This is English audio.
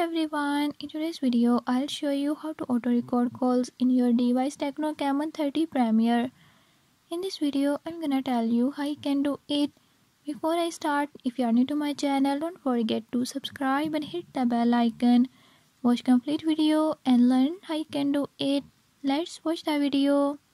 everyone, in today's video I'll show you how to auto record calls in your device Tecno Camon 30 Premier. In this video I'm gonna tell you how you can do it. Before I start, if you are new to my channel, don't forget to subscribe and hit the bell icon. Watch complete video and learn how you can do it. Let's watch the video.